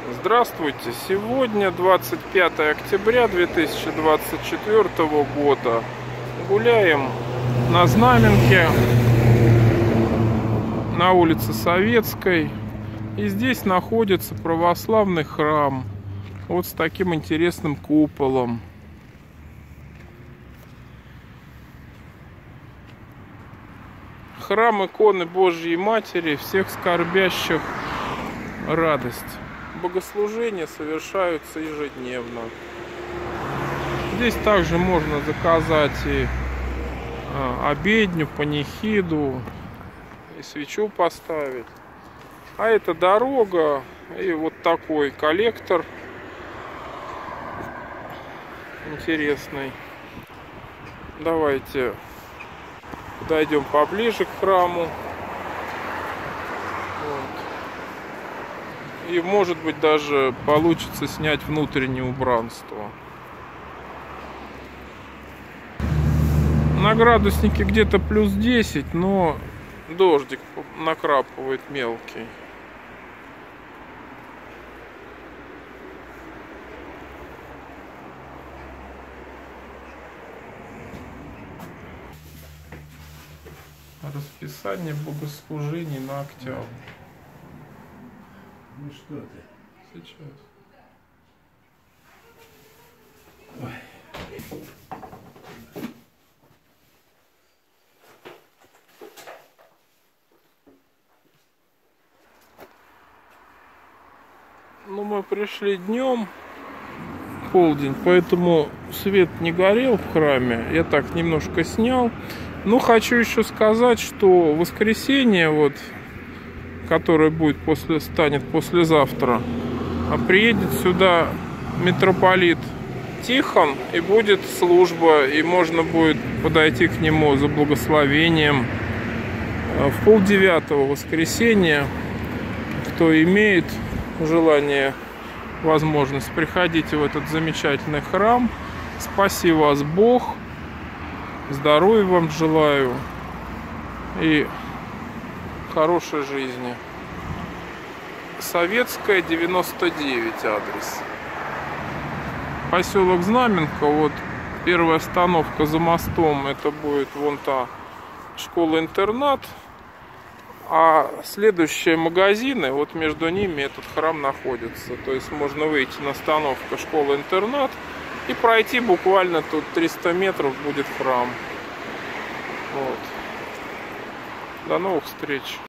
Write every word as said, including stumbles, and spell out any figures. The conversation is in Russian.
Здравствуйте! Сегодня двадцать пятое октября две тысячи двадцать четвёртого года. Гуляем на Знаменке, на улице Советской. И здесь находится православный храм. Вот с таким интересным куполом. Храм иконы Божьей Матери, всех скорбящих радость. Богослужения совершаются ежедневно. Здесь также можно заказать и обедню, панихиду, и свечу поставить. А это дорога и вот такой коллектор интересный. Давайте подойдем поближе к храму. И может быть даже получится снять внутреннее убранство. На градуснике где-то плюс десять, но дождик накрапывает мелкий. Расписание богослужений на октябрь. Ну что ты? Сейчас. Ой. Ну, мы пришли днем, полдень, поэтому свет не горел в храме. Я так немножко снял. Но хочу еще сказать, что в воскресенье, вот, который будет после, станет послезавтра, а приедет сюда митрополит Тихон, и будет служба, и можно будет подойти к нему за благословением в полдевятого воскресенья. Кто имеет желание, возможность, приходите в этот замечательный храм. Спаси вас Бог, здоровья вам желаю и хорошей жизни. Советская, девяносто девять адрес. Поселок Знаменка. Вот первая остановка за мостом. Это будет вон та школа-интернат. А следующие магазины, вот между ними этот храм находится. То есть можно выйти на остановку школа-интернат и пройти буквально тут триста метров будет храм. Вот. До новых встреч!